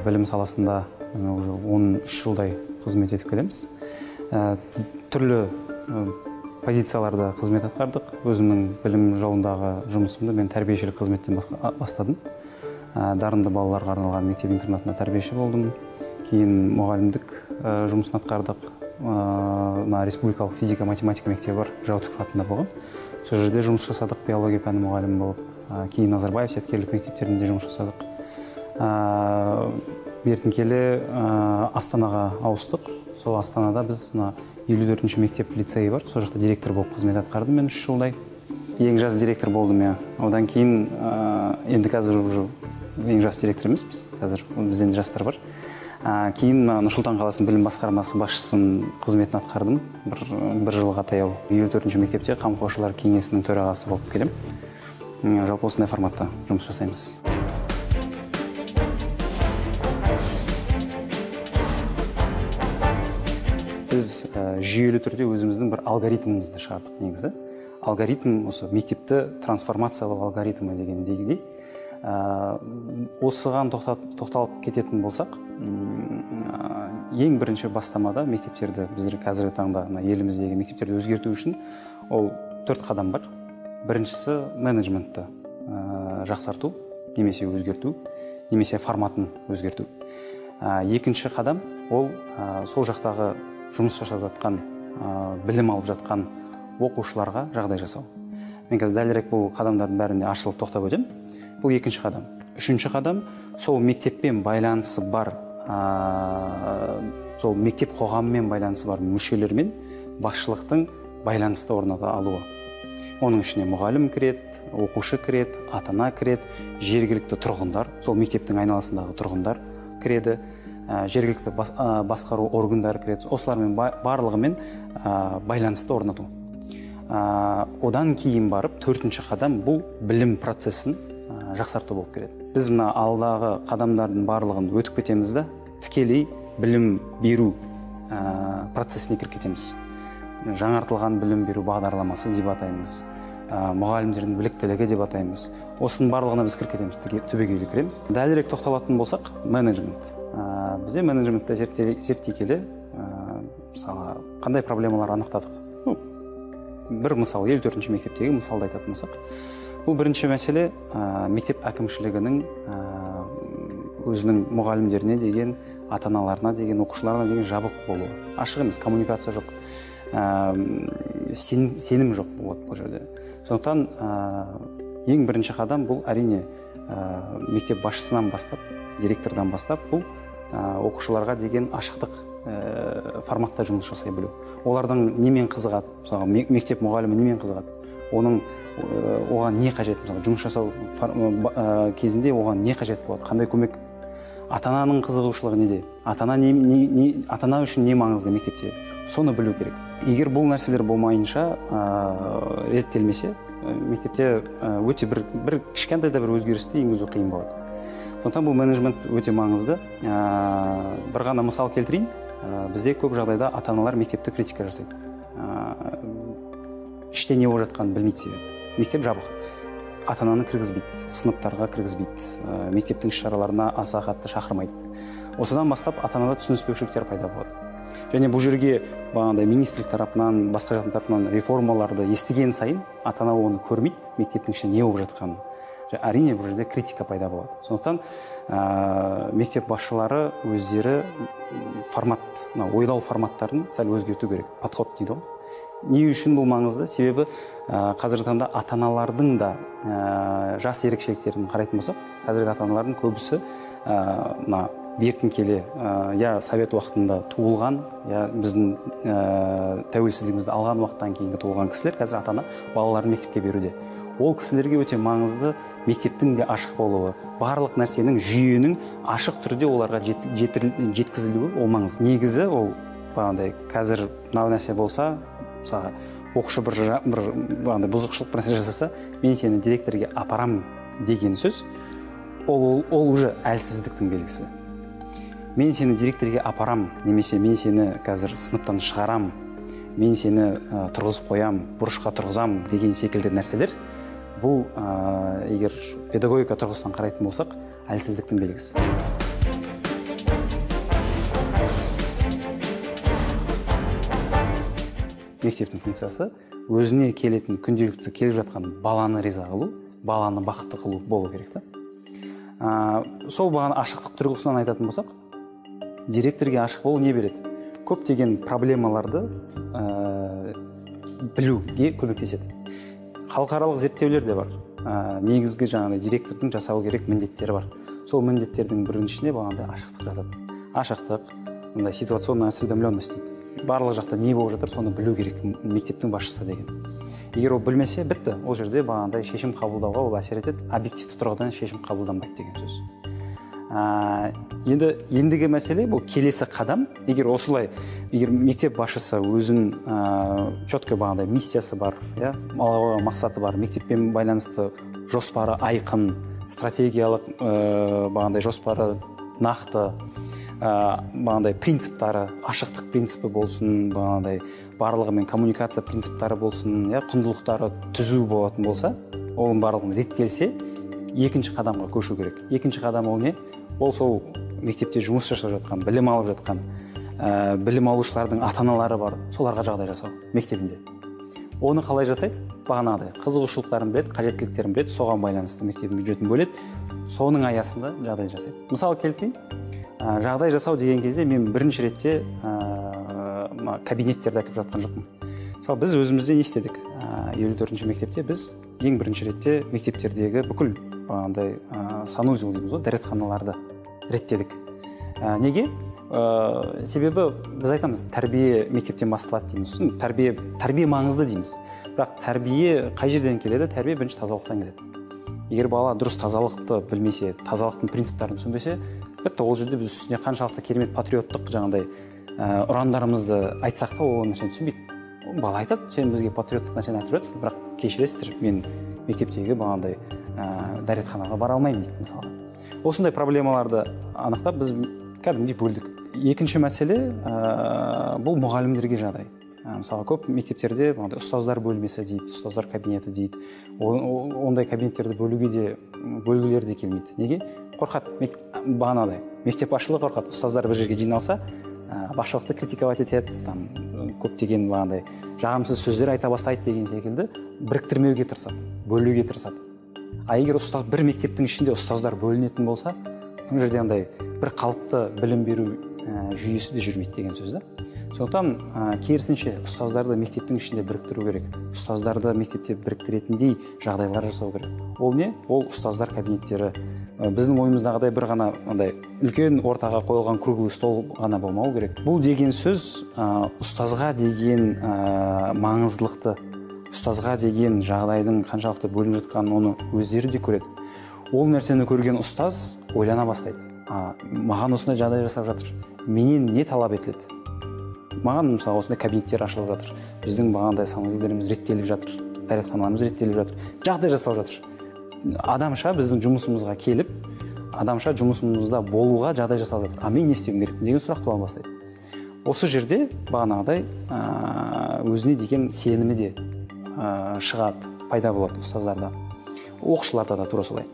білім саласында уже 13 жылдай қызмет етіп келеміз. Түрлі позицияларда қызмет атқардық. Өзімнің білім жолындағы жұмысымды мен тәрбиешілік қызметтен бастадым. Дарынды балаларға арналған мектеп-интернатында тәрбиеші болдым. Кейін мұғалімдік жұмысын атқардық. Республикалық физика-математика мектебі бар, Жаутыков атында болған. Сол жерде жұмыс жасадық, биология пәні мұғалімі болып. Кейін Назарбаев зияткерлік мектептерінде жұмыс жасадық. Бертін келе Астанаға ауыстық. Сол Астанада біз 54-ші мектеп лицейі бар. Сол жақта директор болып қызмет атқардым мен 3 жылдай. Ең жас директор болдым я. Одан кейін енді қазір ең жас директор емеспіз. Қазір бізден жастар бар. Кейін Нұр-Сұлтан қаласының білім басқармасы басшысының қызметін атқардым. Бір жылға таяу 54-ші мектепте қамқоршылар кеңесінің төрағасы болып келем. Жалпы осындай форматта жұмыс жасаймыз. Біз жүйелі түрде өзіміздің бір алгоритмімізді шығардық негізі. Алгоритм осы мектепті трансформациялау алгоритмі дегендей. Осыған тоқталып кететін болсақ, ең бірінші бастамада мектептерді біздер қазіргі таңда еліміздегі мектептерді өзгерту үшін ол 4 қадам бар. Біріншісі менеджментті жақсарту, немесе өзгерту, немесе форматын өзгерту. Екінші қадам ол сол жақтағы жұмыс жасап жатқан, білім алып жатқан оқушыларға жағдай жасау. Мен қазір дәлірек бұл қадамдардың бәріне ашылып тоқтап өтем. Бұл екінші қадам. Үшінші қадам сол мектеппен байланысы бар, сол мектеп қоғамымен байланысы бар мүшелермен басшылықтың байланысты орната алуы. Оның ішіне мұғалім кіреді, оқушы кіреді, ата-ана кіреді, жергілікті тұрғындар, сол мектептің айналасындағы тұрғындар кіреді, жергілікті басқару органдары кіреді. Осылармен барлығымен байланысты орнату. Одан кейін барып, 4-ші қадам бұл білім процесін жақсарту болып келеді. Біз мына алдағы қадамдардың барлығын өтіп кетеміз де, тікелей білім беру процесіне кіріп кетеміз. Жаңартылған білім беру бағдарламасы деп атаймыз, мұғалімдердің біліктілігі деп атаймыз. Осының барлығына біз кіріп кетеміз, түбегейлі кіреміз. Дәлірек тоқталатын болсақ, менеджмент. Бізде менеджментті зерттей келе, қандай проблемалар анықтадық. Бір мысал, 54-ші мектептегі мысалды айтатын болсақ, бұл бірінші мәселе мектеп әкімшілігінің өзінің мұғалімдеріне деген, ата-аналарына деген, оқушыларына деген жабық болуы. Ашық емес, коммуникация жоқ, сенім жоқ болады бұл жерде. Сондықтан ең бірінші қадам бұл әрине мектеп басшысынан бастап, директордан бастап бұл оқушыларға деген ашықтық форматта жұмыс жасай білу. Олардың немен қызығады, мысалы мектеп мұғалімі немен қызығады, оған не қажет, мысалы жұмыс жасау кезінде оған не қажет болады, қандай көмек, ата-ананың қызығушылығы неде, ата-ана үшін не маңызды мектепте, соны білу керек. Егер бұл нәрселер болмайынша реттелмесе, мектепте өте бір кішкентай да бір өзгерісті енгізу қиын болады. Сондықтан бұл менеджмент өте маңызды. Бір ғана мысал келтірейін. Бізде көп жағдайда ата-аналар мектепті критика жасайды. Іште не болып жатқанын білмейді себебі. Мектеп жабық. Ата-ананы кіргізбейді, сыныптарға кіргізбейді, мектептің іс-шараларына аса қатты шақырмайды. Осыдан бастап ата-анада түсініспеушіліктер пайда болады. Және бұл жерге министрлік тарапынан, басқа жақтың тарапынан реформаларды естіген сайын ата-ана оны көрмейді, мектептің ішінде не болып жатқанын. Әрине бұл жерде критика пайда болады. Сондықтан мектеп басшылары өздері ойлау форматтарын сәл өзгерту керек. Подход дейді ғой. Не үшін бұл маңызды? Себебі қазіргі таңда ата-аналардың да жас ерекшеліктерін қарайтын болсақ, қазіргі ата-аналардың көбісі бертін келе, я совет уақытында туылған, я біздің тәуелсіздігімізді алған уақыттан кейінгі туылған кісілер қазір ата-ана балаларын мектепке беруде. Ол кісілерге өте маңызды мектептің де ашық болуы, барлық нәрсенің жүйенің ашық түрде оларға жеткізілуі ол маңызды. Негізі ол қазір мынау нәрсе болса, мысалы оқушы бір бұзықшылық нәрсе жасаса, мен сені директорге апарам деген сөз, ол уже әлсіздіктің белгісі. Мен сені директорге апарам, немесе мен сені қазір сыныптан шығарам, мен сені тұрғызып қоям, бұрышқа тұрғызам деген секілді нәрселер, бұл егер педагогика тұрғысынан қарайтын болсақ, әлсіздіктің белгісі. мектептің функциясы өзіне келетін, күнделікті келіп жатқан баланы риза қылу, баланы бақытты қылу болу керек та. Сол бағаны ашықтық тұрғысынан айтатын болсақ, директорге ашық болу не береді? Көптеген проблемаларды білуге көмектеседі. Халықаралық зерттеулер де бар. Негізгі жаңағыдай директордың жасау керек міндеттері бар. Сол міндеттердің біріншісіне бағандай ашықтық жатады. Ашықтық, мындай ситуационная осведомленность дейді. Барлық жақта не болып жатыр, соны білу керек мектептің басшысы деген. Егер ол білмесе, бітті. Ол жерде бағандай шешім қабылдауға ол әсер етеді, объективті тұрғыдан шешім қабылданбайды деген сөз. Ендігі мәселе бұл келесі қадам. Егер осылай, егер мектеп басшысы өзін четко бағандай миссиясы бар, мақсаты бар, мектеппен байланысты жоспары айқын, стратегиялық бағандай жоспары нақты, бағандай принциптары, ашықтық принципі болсын, бағандай барлығымен коммуникация принциптары болсын, құндылықтары түзу болатын болса, оның барлығын реттелсе, екінші қадамға көшу керек. Екінші қадам ол не? Ол сол мектепте жұмыс жасап жатқан, білім алып жатқан, білім алушылардың ата-аналары бар, соларға жағдай жасау мектебінде. Оны қалай жасайды? Бағанағыдай қызығушылықтарын біледі, қажеттіліктерін біледі, соған байланысты мектептің бюджетін бөледі, соның аясында жағдай жасайды. Мысалы келтірейін, жағдай жасау деген кезде мен бірінші ретте кабинеттерді айтып жатқан жоқпын. Мысалы біз өзімізде не істедік? 54-ші мектепте біз ең бірінші ретте мектептердегі бүкіл бағандай санузел дейміз ғой, дәретханаларды реттедік. Неге? Себебі біз айтамыз, тәрбие мектептен басталады дейміз. Тәрбие маңызды дейміз. Бірақ тәрбие қай жерден келеді? Тәрбие бірінші тазалықтан келеді. Егер бала дұрыс тазалықты білмесе, тазалықтың принциптарын түсінбесе, бітті, ол жерде біз үстіне қаншалықты керемет патриоттық жаңағыдай ұрандарымызды айтсақ та ол нәрсені түсінбейді. Бала айтады, сен бізге патриоттық нәрсені айтып жатсың, бірақ кешіресіздер, мен мектептегі бағандай дәретханаға бара алмаймын дейді мысалы. Осындай проблемаларды анықтап біз кәдімгідей бөлдік. Екінші мәселе бұл мұғалімдерге жағдай. Мысалы көп мектептерде ұстаздар бөлмесі дейді, ұстаздар кабинеті дейді. Ондай кабинеттерді бөлгілер де келмейді. Неге? Қорқады. Бағанадай мектеп басшылығы қорқады. Ұстаздар бір жерге жиналса, басшылықты критиковать етеді, көптеген бағандай жағымсыз сөздер айта бастайды деген секілді біріктірмеуге тырысады, бөлуге тырысады. Егер бір мектептің ішінде ұстаздар бөлінетін болса, бұл жерде андай бір қалыпты білім беру жүйесі де жүрмейді деген сөз да. Сондықтан керісінше ұстаздарды мектептің ішінде біріктіру керек. Ұстаздарды мектепте біріктіретіндей жағдайлар жасау керек. Ол не? Ол ұстаздар кабинеттері. Біздің ойымыздағыдай бір ғана үлкен ортаға қойылған круглый стол ғана болмау керек. Бұл деген сөз ұстазға деген маңыздылықты, ұстазға деген жағдайдың қаншалықты бөлініп жатқанын оны өздері де көреді. Ол нәрсені көрген ұстаз ойлана бастайды. Маған осындай жағдай жасап жатыр. Менен не талап етіледі? Маған мысалы осындай кабинеттер ашылып жатыр. Біздің бағандай санузелдеріміз реттеліп жатыр. Дәретханаларымыз реттеліп жатыр. Жағдай жасалып жатыр. Адамша біздің жұмысымызға келіп, адамша жұмысымызда болуға жағдай жасалып жатыр. Мен не істеуім керек деген сұрақ туа бастайды. Осы жерде бағанағыдай өзіне деген сенімі де шығады, пайда болады ұстаздарда. Оқушыларда да тура солай.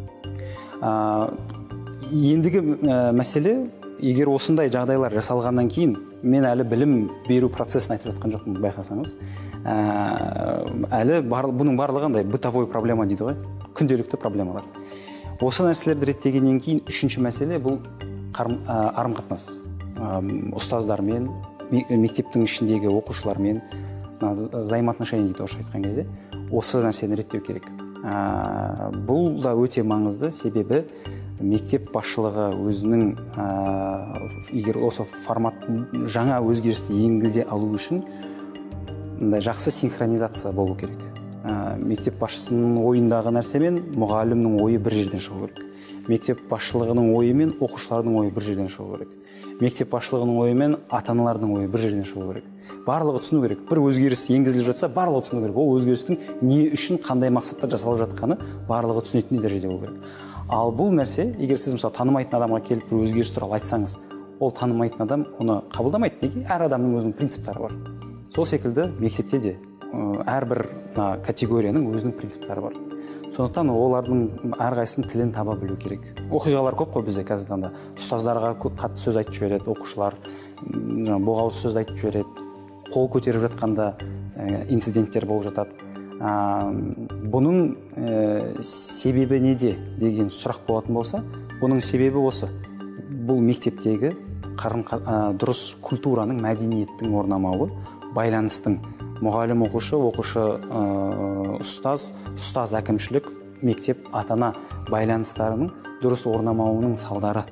Ендігі мәселе, егер осындай жағдайлар жасалғаннан кейін, мен әлі білім беру процесін айтып жатқан жоқпын, байқасаңыз. Әлі бұның барлығындай бытовой проблема дейді ғой, күнделікті проблемалар. Осы нәрселерді реттегеннен кейін үшінші мәселе бұл қарым-қатынас. Ұстаздармен, мектептің ішіндегі оқушылармен, взаимоотношения дейді орысша айтқан кезде, осы нәрсені реттеу керек. Бұл да өте маңызды, себебі мектеп басшылығы өзінің егер осы формат жаңа өзгерісті енгізе алу үшін жақсы синхронизация болу керек. Мектеп басшысының ойындағы нәрсемен мұғалімнің ойы бір жерден шығу керек. Мектеп басшылығының ойы мен оқушылардың ойы бір жерден шығу керек. Мектеп басшылығының ойы мен ата-аналардың ойы бір жерден шығу керек. Барлығы түсіну керек. Бір өзгеріс енгізіліп жатса, барлығы түсіну керек. Ол өзгерістің не үшін, қандай мақсатта жасалып жатқаны барлығы түсінетін дәрежеде болу керек. Ал бұл нәрсе, егер сіз мысалы танымайтын адамға келіп бір өзгеріс туралы айтсаңыз, ол танымайтын адам оны қабылдамайды. Неге? Әр адамның өзінің принциптары бар. Сол секілді мектепте де әрбір категорияның өзінің принциптары бар. Сондықтан олардың әрқайсының тілін таба білу керек. Оқиғалар көп қой бізде қазіргі таңда. Ұстаздарға қатты сөз айтып жібереді, оқушылар боғауыз сөз айтып жібереді. қол көтеріп жатқанда инциденттер болып жатады. Бұның себебі неде деген сұрақ болатын болса, бұның себебі осы. Бұл мектептегі дұрыс культураның, мәдениеттің орнамауы, байланыстың мұғалім оқушы, ұстаз әкімшілік, мектеп ата-ана байланыстарының дұрыс орнамауының салдары.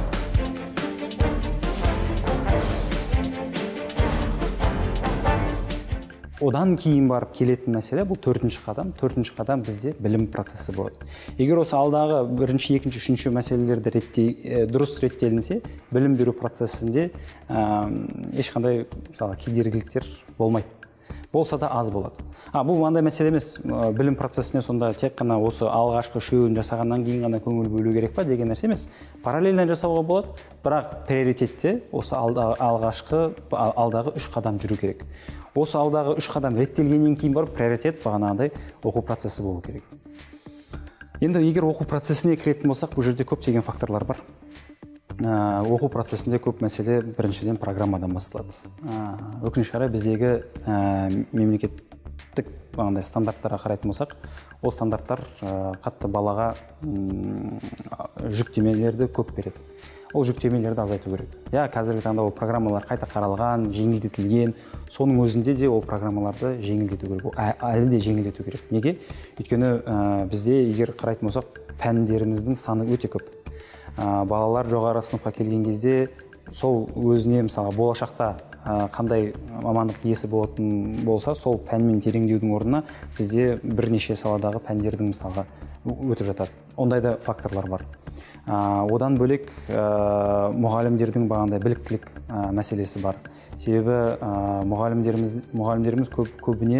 Одан кейін барып келетін мәселе бұл төртінші қадам. Төртінші қадам бізде білім процесі болады. Егер осы алдағы бірінші, екінші, үшінші мәселелерді дұрыс реттелінсе, білім беру процесінде ешқандай кедергіліктер болмайды. Болса да аз болады. Бұл мынандай мәселе емес. Білім процесіне сонда тек қана осы алғашқы үшеуін жасағаннан кейін ғана көңіл бөлу керек па деген нәрсе емес. Параллельно жасауға болады, бірақ приоритетте осы алдағы үш қадам жүру керек. Осы алдағы үш қадам реттелгеннен кейін барып приоритет бағанағыдай оқу процесі болу керек. Енді егер оқу процесіне кіретін болсақ, бұл жерде көптеген факторлар бар. Оқу процесінде көп мәселе біріншіден программадан басталады. Өкінішке қарай біздегі мемлекеттік стандарттарға қарайтын болсақ, ол стандарттар қатты балаға жүктемелерді көп береді. Ол жүктемелерді азайту керек. Қазіргі таңда ол программалар қайта қаралған, жеңілдетілген, соның өзінде де ол программаларды жеңілдету керек. Әлі де жеңілдету керек. Неге? Өйткені бізде егер қарайтын болсақ, пәндеріміздің саны өте көп. Балалар жоғары сыныпқа келген кезде сол өзіне мысалы болашақта қандай мамандық иесі болатын болса, сол пәнмен тереңдеудің орнына бізде бірнеше саладағы пәндердің мысалға өтіп жатады. Ондай да факторлар бар. Одан бөлек мұғалімдердің бағандай біліктілік мәселесі бар. Себебі мұғалімдеріміз көбіне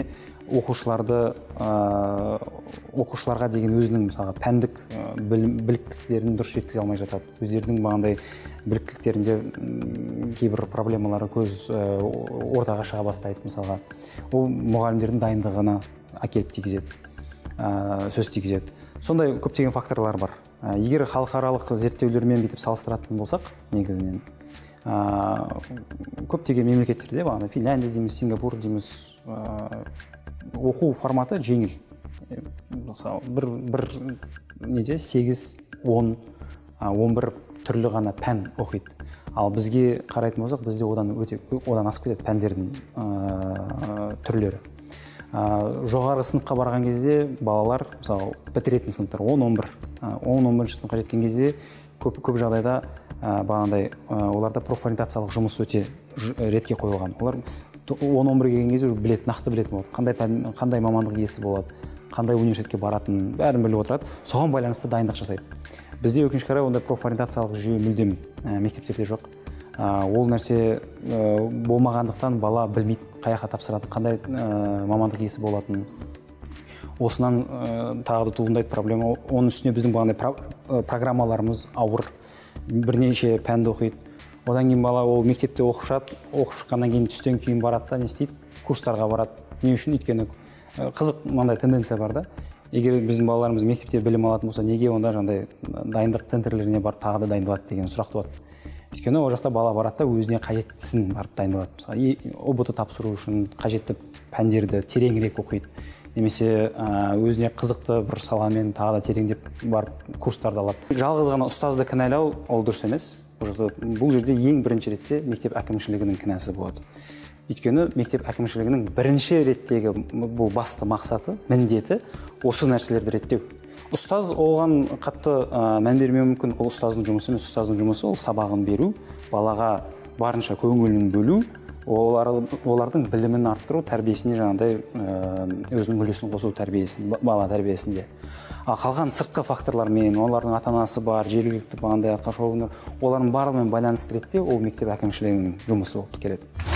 оқушыларға деген өзінің мысалға пәндік біліктіліктерін дұрыс жеткізе алмай жатады. Өздерінің бағандай біліктіліктерінде кейбір проблемалары ортаға шыға бастайды мысалға. Ол мұғалімдердің дайындығына әкеліп тигізеді, сөз тигізеді. Сондай көптеген факторлар бар. Егер халықаралық зерттеулермен бүйтіп салыстыратын болсақ, негізінен көптеген мемлекеттерде, Финляндия дейміз, Сингапур дейміз, оқу форматы жеңіл. Бір 8, 10, 11 түрлі ғана пән оқиды. Ал бізге қарайтын болсақ, бізде одан асып кетеді пәндердің түрлері. Жоғарғы сыныпқа барған кезде балалар, мысалы, бітіретін сыныптар 10-11 сыныпқа жеткен кезде көп жағдайда оларда профориентациялық жұмыс өте ретке қойылған. Олар 10-11 келген кезде нақты білетін болады. Қандай мамандық иесі болады, қандай университетке баратынын бәрін біліп отырады. Соған байланысты дайындық жасайды. Бізде өкінішке қарай ондай профориентациялық жүйе мүлдем мектептерде жоқ. Ол нәрсе болмағандықтан бала білмейді, қай жаққа тапсырады, қандай мамандық иесі болатынын. Осынан тағы да туындайды проблема. Оның үстіне біздің программаларымыз ауыр, бірнеше пәнді оқиды. Одан кейін бала ол мектепте оқып шыққаннан кейін түстен кейін барады да, не істейді? Курстарға барады. Не үшін? Өйткені қызық мынандай тенденция бар да. Егер біздің балаларымыз мектепте білім алатын болса, неге онда дайындық центрлеріне барып тағы да дайындалады деген сұрақ туады. Өйткені ол жақта бала барады да өзіне қажеттісін барып дайындалады. ОБТ тапсыру үшін қажетті пәндерді тереңірек оқиды. Немесе өзіне қызықты бір саламен тағы да тереңдеп барып курстарды алады. Жалғыз ғана ұстазды кінәлау ол дұрыс емес. Бұл жерде ең бірінші ретте мектеп әкімшілігінің кінәсі болады. Өйткені мектеп әкімшілігінің бірінші реттегі бұл басты мақсаты, міндеті осы нәрселерді реттеу. Ұстаз оған қатты мән бермеуі мүмкін. Ол ұстаздың жұмысы емес, ұстаздың жұмысы ол сабағын беру, балаға барынша көңілін бөлу, олардың білімін арттыру, тәрбиесіне өзінің үлесін қосу бала тәрбиесінде. Ал қалған сыртқы факторлармен, олардың ата-анасы бар, жергілікті атқарушы органдар, олардың барлығымен байланысты ретте ол мектеп әкімшілігінің жұмысы болып келеді.